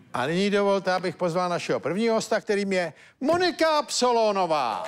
A nyní dovolte, abych pozval našeho prvního hosta, kterým je Monika Psolónová.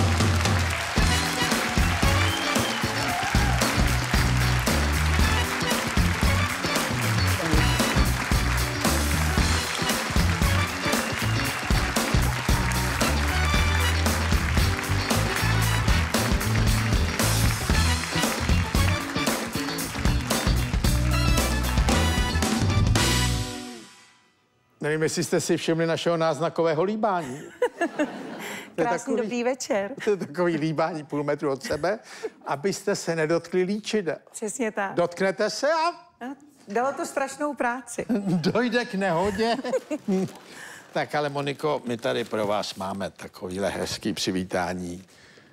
Nevím, jestli jste si všimli našeho náznakového líbání. Krásný dobrý večer. To je takový líbání půl metru od sebe, abyste se nedotkli líčidel. Přesně tak. Dotknete se a... Dalo to strašnou práci. Dojde k nehodě. Tak ale Moniko, my tady pro vás máme takovýhle hezký přivítání.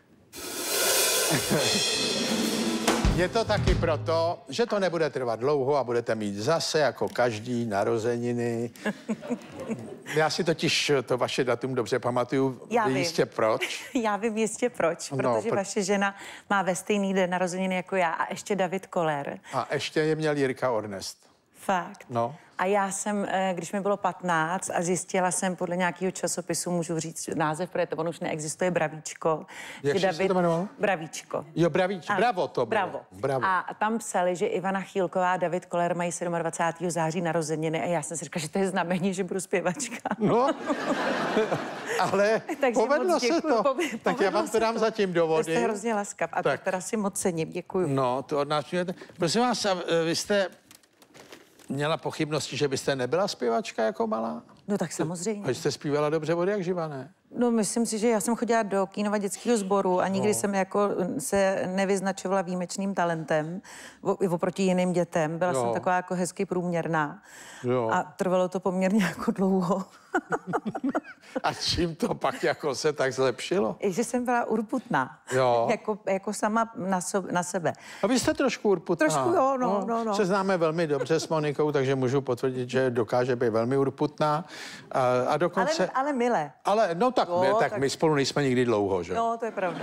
Je to taky proto, že to nebude trvat dlouho a budete mít zase jako každý narozeniny. Já si totiž to vaše datum dobře pamatuju. Jistě proč? Já vím jistě proč, protože vaše žena má ve stejný den narozeniny jako já a ještě David Koller. A ještě je měl Jirka Ornest. Fakt. No. A já jsem, když mi bylo 15 a zjistila jsem podle nějakého časopisu, můžu říct název, protože to on už neexistuje, Bravíčko. Jak se to jmenovalo? Bravíčko. Jo, Bravíčko. Bravo to bylo. Bravo. A tam psali, že Ivana Chýlková a David Koller mají 27. září narozeniny a já jsem si říkala, že to je znamení, že budu zpěvačka. No, ale povedlo se to. Tak já vám to dám zatím do vody. Jste hrozně laskav a tak teda si moc cením, děkuju. No, to od nás přijete. Prosím vás, vy jste měla pochybnosti, že byste nebyla zpěvačka jako malá? No tak samozřejmě. A jste zpívala dobře od jak živa, ne? No myslím si, že já jsem chodila do Kínova dětského sboru a nikdy jsem jako se nevyznačovala výjimečným talentem oproti jiným dětem. Byla jsem taková jako hezky průměrná. A trvalo to poměrně jako dlouho. A čím to pak jako se tak zlepšilo? Že jsem byla urputná. Jako sama na sebe. A vy jste trošku urputná. Trošku jo, no. Se známe velmi dobře s Monikou, takže můžu potvrdit, že dokáže být velmi urputná. A dokonce... Ale milé. Ale no tak my spolu nejsme nikdy dlouho, že? No, to je pravda.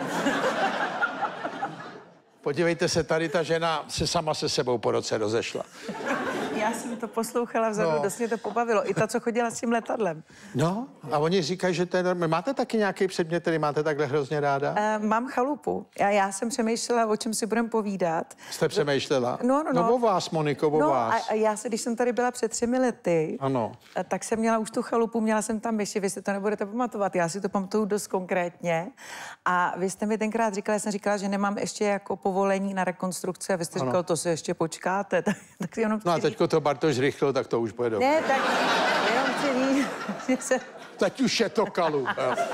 Podívejte se, tady ta žena se sama se sebou po roce rozešla. Já jsem to poslouchala vzadu, dost mě to pobavilo. I ta, co chodila s tím letadlem. No, a oni říkají, že to je normální. Máte taky nějaký předmět, který máte takhle hrozně ráda? Mám chalupu. Já jsem přemýšlela, o čem si budeme povídat. Jste přemýšlela? No. No o vás, Moniko, o vás. A já se, když jsem tady byla před 3 lety, tak jsem měla už tu chalupu, měla jsem tam myši, vy si to nebudete pamatovat, já si to pamatuju dost konkrétně. A vy jste mi tenkrát říkala, já jsem říkala, že nemám ještě jako povolení na rekonstrukci a vy jste říkal, to si ještě počkáte. Tak jenom no a teďko to Bartoš zrychlil, tak to už bude dobře. Ne, tak jenom chci říct, že se... Teď už je to kalu.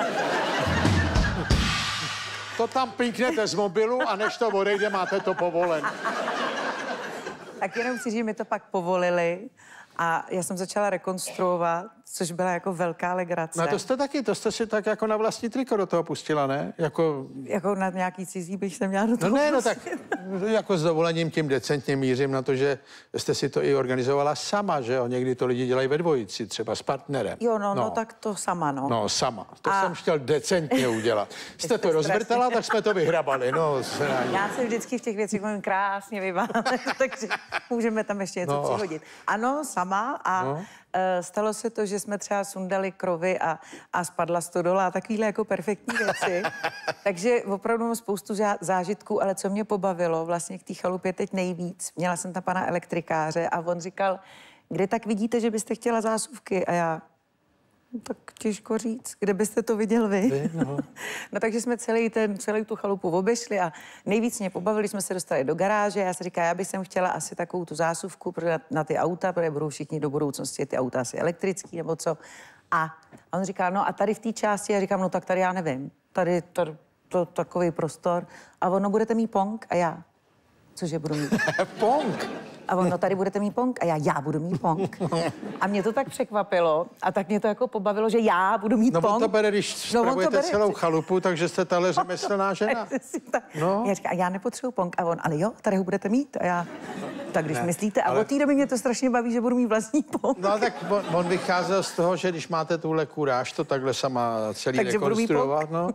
To tam pinknete z mobilu a než to odejde, máte to povolené. Tak jenom chci říct, že mi to pak povolili a já jsem začala rekonstruovat, což byla jako velká legrace. No to jste si tak jako na vlastní triko do toho pustila, ne? Jako na nějaký cizí bych se měla do toho tak jako s dovolením tím decentně mířím na to, že jste si to i organizovala sama, že jo? Někdy to lidi dělají ve dvojici, třeba s partnerem. Jo, no tak to sama, no. No, sama. To jsem chtěl decentně udělat. Jste to rozvrtala, tak jsme to vyhrabali, no. Já se vždycky v těch věcích můžu krásně vyválet, takže můžeme tam ještě něco přihodit. Ano, sama a stalo se to, že jsme třeba sundali krovy a spadla stodola a takovýhle jako perfektní věci. Takže opravdu mám spoustu zážitků, ale co mě pobavilo vlastně k té chalupě teď nejvíc, měla jsem tam pana elektrikáře a on říkal, kde tak vidíte, že byste chtěla zásuvky? A já, tak těžko říct, kde byste to viděl vy? No takže jsme celou tu chalupu obešli a nejvíc mě pobavili, jsme se dostali do garáže. Já se říkám, já bych sem chtěla asi takovou tu zásuvku na ty auta, protože budou všichni do budoucnosti ty auta asi elektrický nebo co. A on říká, no a tady v té části, já říkám, no tak tady já nevím, tady to takový prostor. A ono, budete mít pong? A já, cože budu mít? Pong? A ono, tady budete mít pong? A já budu mít pong. A mě to tak překvapilo a tak mě to jako pobavilo, že já budu mít pong. No on to bere, když spravujete celou chalupu, takže jste tahle řemeslná žena. No. Já říkám, a já nepotřebuji pong. A on, ale jo, tady ho budete mít. A já, tak když myslíte, a od té doby mě to strašně baví, že budu mít vlastní pong. No tak on vycházel z toho, že když máte tuhle kuráž, to takhle sama celý rekonstruovat, no.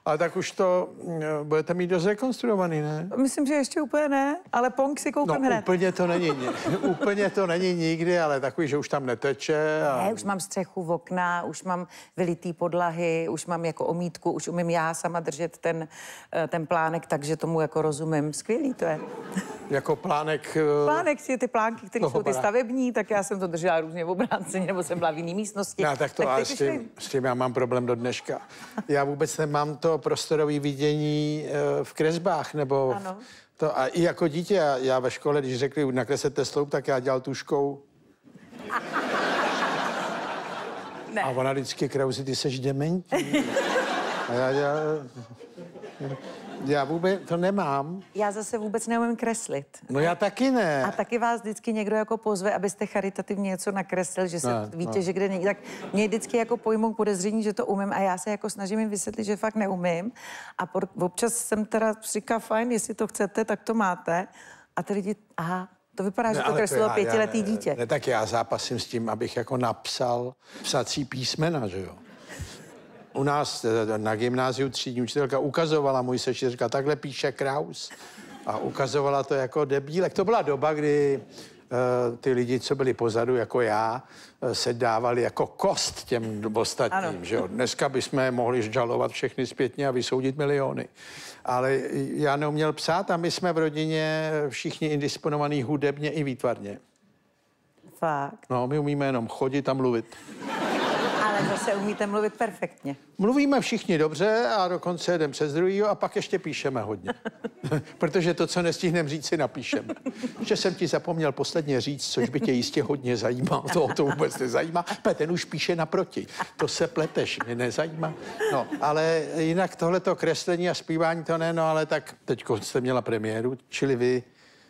Ale tak už to budete mít dost rekonstruovaný, ne? Myslím, že ještě úplně ne, ale Pong si koupím hned. Úplně to není nikdy, ale takový, že už tam neteče. Ne, už mám střechu v okna, už mám vylitý podlahy, už mám jako omítku, už umím já sama držet ten plánek, takže tomu jako rozumím. Skvělý to je. Jako plánek... Plánek si ty plánky, které jsou ty stavební, tak já jsem to držela různě v obráceně, nebo jsem byla v jiné místnosti. No, tak to tak s tím já mám problém do dneška. Já vůbec nemám to prostorové vidění v kresbách, nebo... Ano. To, a i jako dítě, já ve škole, když řekli nakreslete sloup, tak já dělal tuškou. Ne. A ona vždycky, Krausi, ty seš dementní. A já vůbec to nemám. Já zase vůbec neumím kreslit. No já taky ne. A taky vás vždycky někdo jako pozve, abyste charitativně něco nakreslil, že se víte, že kde není. Tak mě vždycky jako pojmou podezření, že to umím a já se jako snažím jim vysvětlit, že fakt neumím. A občas jsem teda říká, fajn, jestli to chcete, tak to máte. A ty lidi, aha, to vypadá, že to kreslilo 5letý dítě. Ne, tak já zápasím s tím, abych jako napsal psací písmena, že jo. U nás na gymnáziu třídní učitelka ukazovala, můj sešit říkal, takhle píše Kraus. A ukazovala to jako debílek. To byla doba, kdy ty lidi, co byli pozadu, jako já, se dávali jako kost těm ostatním, že jo. Dneska bychom mohli žalovat všechny zpětně a vysoudit miliony. Ale já neuměl psát a my jsme v rodině všichni indisponovaní hudebně i výtvarně. Fakt. No, my umíme jenom chodit a mluvit. Ale zase umíte mluvit perfektně. Mluvíme všichni dobře a dokonce jeden přes druhýho a pak ještě píšeme hodně. Protože to, co nestihneme říct, si napíšeme. Že jsem ti zapomněl posledně říct, což by tě jistě hodně zajímalo. To vůbec nezajímá. Ten už píše naproti. To se pleteš, mě nezajímá. No, ale jinak tohleto kreslení a zpívání to ne, no ale tak teďko jste měla premiéru, čili vy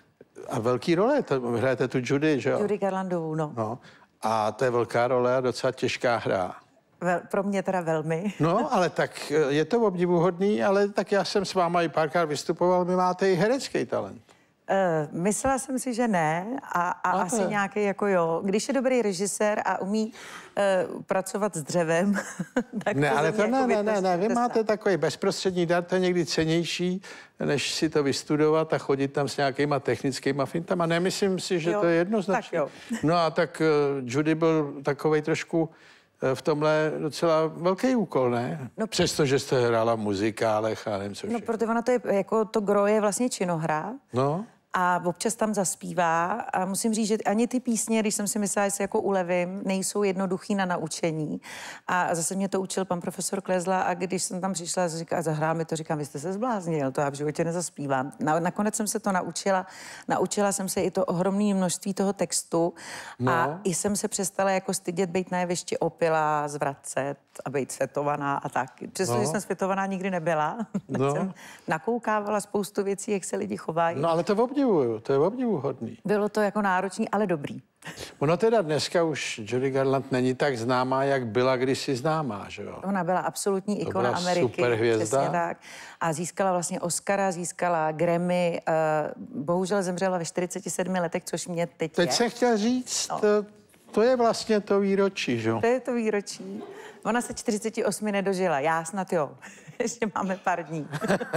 a velký role, hrajete tu Judy, že jo? Judy Garlandovou, no. No. A to je velká role a docela těžká hra. Pro mě teda velmi. No, ale tak je to obdivuhodný, ale tak já jsem s váma i párkrát vystupoval, vy máte i herecký talent. Myslela jsem si, že ne a asi nějaký jako jo. Když je dobrý režisér a umí pracovat s dřevem, tak ne, ale to ne, vy máte snad. takový bezprostřední dar, to je někdy cennější, než si to vystudovat a chodit tam s nějakýma technickýma fintama. Nemyslím si, že jo, to je jednoznačně. No a tak Judy byl takovej trošku v tomhle docela velký úkol, ne? No, přestože jste hrála v muzikálech a nevím co všechno. No, protože ona to je, jako to gro je vlastně činohra. No. A občas tam zaspívá a musím říct, že ani ty písně, když jsem si myslela, že se jako ulevím, nejsou jednoduchý na naučení. A zase mě to učil pan profesor Klezla a když jsem tam přišla a zahrál mi to, říkám, vy jste se zbláznil, to já v životě nezaspívám. Nakonec jsem se to naučila. Naučila jsem se i to ohromné množství toho textu a i jsem se přestala jako stydět být na jevišti opilá, zvracet a být světovaná a tak. Přestože jsem světovaná nikdy nebyla, tak jsem nakoukávala spoustu věcí, jak se lidi chovají. No ale to je obdivuhodný. Bylo to jako náročný, ale dobrý. Ono teda dneska už Judy Garland není tak známá, jak byla kdysi známá, že jo? Ona byla absolutní ikona Ameriky. Superhvězda. Přesně tak. A získala vlastně Oscara, získala Grammy. Bohužel zemřela ve 47 letech, což mě teď je. Jsem chtěl říct, to je vlastně to výročí, že jo? To je to výročí. Ona se 48 nedožila, já snad jo. Ještě máme pár dní.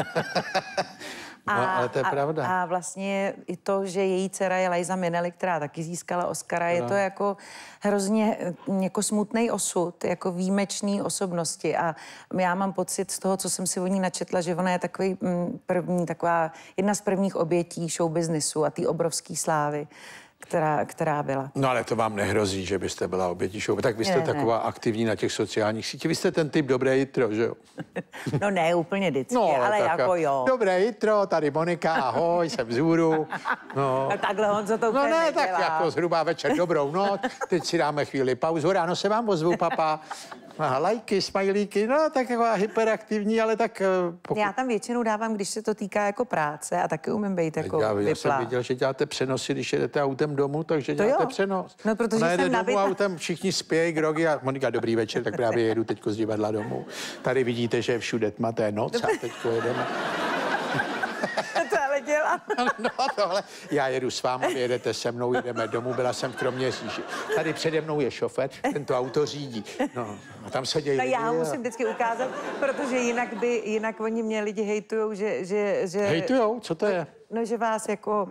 No, ale to je pravda. A vlastně i to, že její dcera je Liza Minnelli, která taky získala Oscara, je to jako hrozně jako smutný osud, jako výjimečný osobnosti. A já mám pocit z toho, co jsem si o ní načetla, že ona je takový taková jedna z prvních obětí showbiznisu a té obrovské slávy, která byla. No ale to vám nehrozí, že byste byla obětí show. Tak vy jste taková aktivní na těch sociálních sítích. Vy jste ten typ dobré jitro, že jo? No ne úplně vždycky, ale jako jo. Dobré jitro, tady Monika, ahoj, jsem vzhůru. No. A takhle Honzo to úplně ne, nedělá. tak jako zhruba večer, dobrou noc, teď si dáme chvíli pauzu, ráno se vám ozvu, papa. Aha, lajky, smajlíky, no tak jako hyperaktivní, ale tak... Já tam většinou dávám, když se to týká jako práce a taky umím být jako vyplá. Já jsem viděl, že děláte přenosy, když jedete autem domů, takže děláte přenos. No, protože jsem domů autem, všichni spějí, grogy a Monika, dobrý večer, tak právě jedu teďko z divadla domů. Tady vidíte, že je všude tma, to je noc a teďko jedeme. To ale dělá. vypadá. No tohle, já jedu s váma, vy jedete se mnou, jdeme domů, byla jsem v Kroměříži. Tady přede mnou je šofér, ten to auto řídí. No, a tam se dějí No lidi. já musím vždycky ukázat, protože jinak oni mě lidi hejtujou, že... Hejtujou? Co to je? No, že vás jako...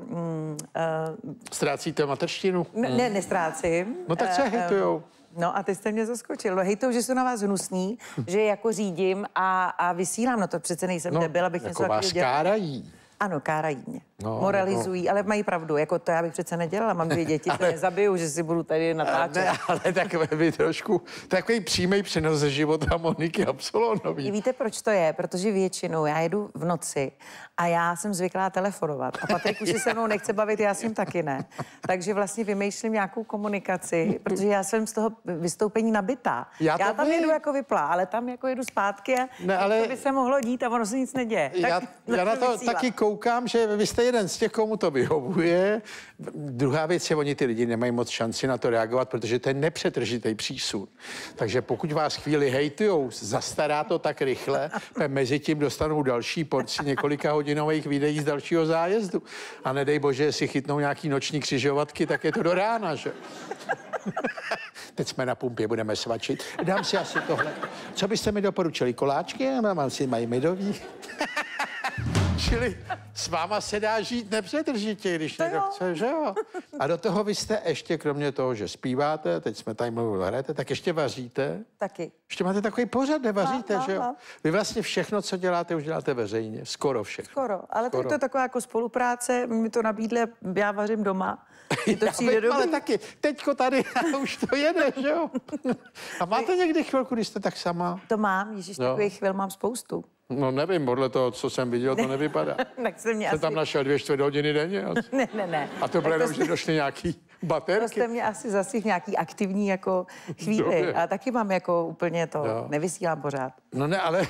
Ztrácíte mateřštinu? Ne, nestrácím. No tak co hejtujou? No a ty jste mě zaskočil. No hejtou, že jsou na vás hnusný, že jako řídím a vysílám. No to přece nejsem debil, abych něco jako vás takového dělala. kárají. Ano, kárají mě. No, moralizují, ale mají pravdu. Jako to já bych přece nedělala. Mám 2 děti, to nezabiju, že si budu tady natáčet. Ne, ale tak vy trošku takový přímý přenos ze života Moniky Absolonový. Víte, proč to je? Protože většinou já jedu v noci a já jsem zvyklá telefonovat. A Patrik už si se mnou nechce bavit, já s ním taky ne. Takže vlastně vymýšlím nějakou komunikaci, protože já jsem z toho vystoupení nabitá. Já tam jedu jako vyplá, ale tam jako jedu zpátky a ne, ale... to by se mohlo dít a ono se nic neděje. Já na to taky koukám, že vy jste jeden z těch, komu to vyhovuje. Druhá věc je, oni ty lidi nemají moc šanci na to reagovat, protože to je nepřetržitý přísun. Takže pokud vás chvíli hejtujou, zastará to tak rychle, mezi tím dostanou další porci několika hodinových videí z dalšího zájezdu. A nedej bože, jestli chytnou nějaký noční křižovatky, tak je to do rána, že? Teď jsme na pumpě, budeme svačit. Dám si asi tohle. Co byste mi doporučili? Koláčky? Mám si mají medový. Čili s váma se dá žít nepřetržitě, když někdo chce, že jo? A do toho vy jste ještě, kromě toho, že zpíváte, teď jsme tady mluvili, hrajete, tak ještě vaříte. Taky. Ještě máte takový pořad, nevaříte, že jo? Vy vlastně všechno, co děláte, už děláte veřejně. Skoro všechno. Skoro, ale to je taková jako spolupráce, mi to nabídli, já vařím doma. To přijde dobrý. Ale taky, teďko tady už to jede, že jo? A máte někdy chvilku, když jste tak sama? To mám, ježiš, takových chvil mám spoustu. No nevím, podle toho, co jsem viděl, to nevypadá. Tak jsem mě Jste tam našel 2/4 hodiny denně? Ne. A to bylo jenom, že došly nějaký baterky? To jste mě asi zase nějaký aktivní jako chvíli. Dobře. A taky mám jako úplně to, nevysílám pořád. No ne, ale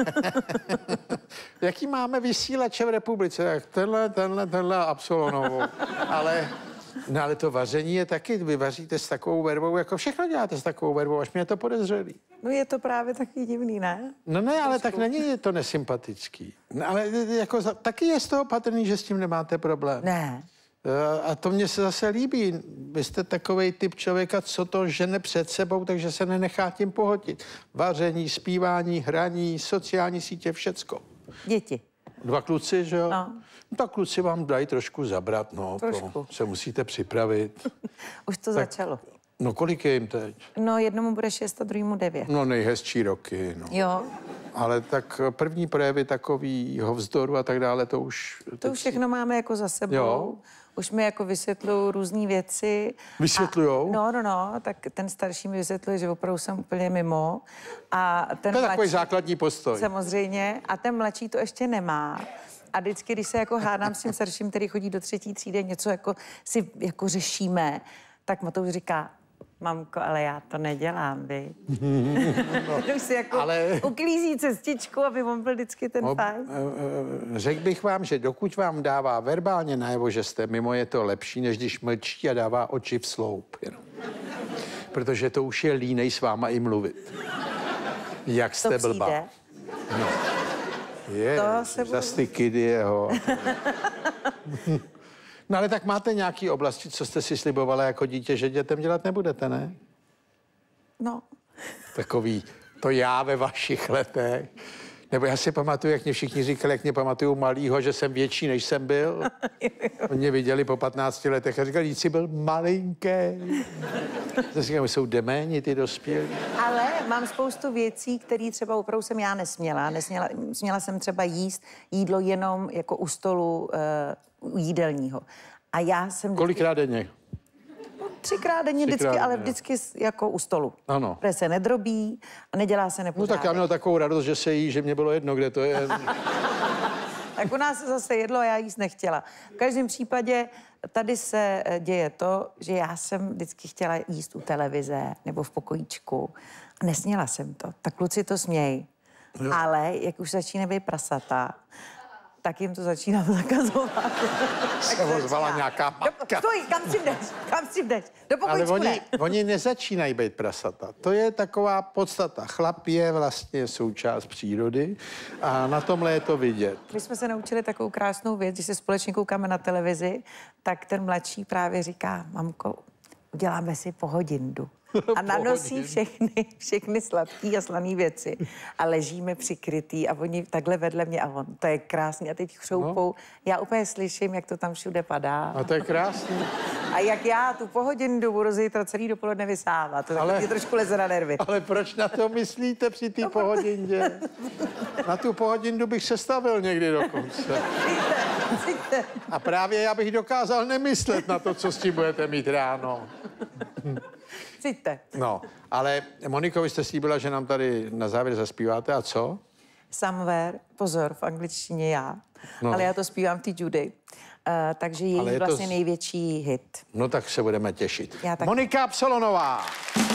jaký máme vysílače v republice? Jak tenhle Absolonovou. Ale to vaření je taky, vy vaříte s takovou vervou, jako všechno děláte s takovou vervou, až mě je to podezřelý. No je to právě taky divný, ne? No ne, ale tak není to nesympatický. No, ale jako taky je z toho patrný, že s tím nemáte problém. Ne. A to mně se zase líbí. Vy jste takovej typ člověka, co to žene před sebou, takže se nenechá tím pohodit. Vaření, zpívání, hraní, sociální sítě, všecko. Děti. 2 kluci, že jo? No. Tak kluci vám dají trošku zabrat, no. Trošku. To se musíte připravit. Už to začalo. No kolik je jim teď? No jednomu bude 6 a druhému 9. No nejhezčí roky, no. Jo. Ale tak první projevy takovýho vzdoru a tak dále, to už... To už všechno máme jako za sebou. Jo. Už mi jako vysvětlují různé věci. Vysvětlujou? No, tak ten starší mi vysvětluje, že opravdu jsem úplně mimo. A ten To je takový mladší, základní postoj. samozřejmě. A ten mladší to ještě nemá. A vždycky, když se jako hádám s tím starším, který chodí do 3. třídy, něco jako si jako řešíme, tak Matouš říká, mamko, ale já to nedělám, vy. Už si jako uklízí cestičku, aby on byl vždycky ten fajn. Řekl bych vám, že dokud vám dává verbálně najevo, že jste mimo, je to lepší, než když mlčí a dává oči v sloup. Jenom. Protože to už je línej s váma i mluvit. Jak jste to blbá. Přijde. No. Je, zas ty kidy jeho. No ale tak máte nějaký oblasti, co jste si slibovala jako dítě, že dětem dělat nebudete, ne? No. Takový to já ve vašich letech. Nebo já si pamatuju, jak mě všichni říkali, jak mě pamatuju malýho, že jsem větší, než jsem byl. Oni mě viděli po 15 letech a říkali, jsi byl malinký. Zase říkám, jsou deméni ty dospělí. Ale mám spoustu věcí, které třeba opravdu jsem já nesměla. Směla jsem třeba jíst jídlo jenom jako u stolu u jídelního. A já jsem... Kolikrát denně? 3krát denně vždycky, ale vždycky jako u stolu. Ano. Protože se nedrobí a nedělá se nepořádek. No tak já měl takovou radost, že se jí, že mě bylo jedno, kde to je. Tak u nás se zase jedlo a já jíst nechtěla. V každém případě tady se děje to, že já jsem vždycky chtěla jíst u televize nebo v pokojíčku. A nesměla jsem to. Tak kluci to smějí. Jo. Ale jak už začíná být prasata, tak jim to začínám zakazovat. Se ozvala nějaká matka. Stoj, kam si jdeš? Do Ale pokojíčku oni nezačínají být prasata. To je taková podstata. Chlap je vlastně součást přírody a na tomhle je to vidět. My jsme se naučili takovou krásnou věc, když se společně koukáme na televizi, tak ten mladší právě říká, mamko, uděláme si pohodindu. A nanosí všechny sladký a slaný věci. A ležíme přikrytý a oni takhle vedle mě a on, to je krásný. A teď chřoupou. No. Já úplně slyším, jak to tam všude padá. A to je krásný. A jak já tu pohodindu budu zítra celý dopoledne vysávat. To mě trošku leze na nervy. Ale proč na to myslíte při té pohodindě? Na tu pohodindu bych se stavil někdy dokonce. A právě já bych dokázal nemyslet na to, co s tím budete mít ráno. Přijďte. No, ale Moniko, vy jste slíbila, že nám tady na závěr zaspíváte a co? Somewhere, pozor, v angličtině já, ale já to zpívám ty Judy. Takže její vlastně největší hit. No tak se budeme těšit. Já tak... Monika Absolonová.